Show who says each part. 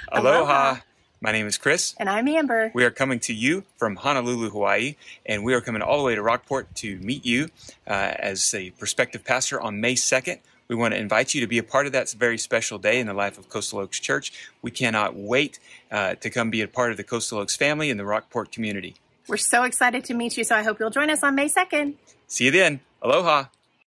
Speaker 1: Aloha. My name is Chris.
Speaker 2: And I'm Amber.
Speaker 1: We are coming to you from Honolulu, Hawaii, and we are coming all the way to Rockport to meet you as a prospective pastor on May 2nd. We want to invite you to be a part of that very special day in the life of Coastal Oaks Church. We cannot wait to come be a part of the Coastal Oaks family and the Rockport community.
Speaker 2: We're so excited to meet you, so I hope you'll join us on May 2nd.
Speaker 1: See you then. Aloha.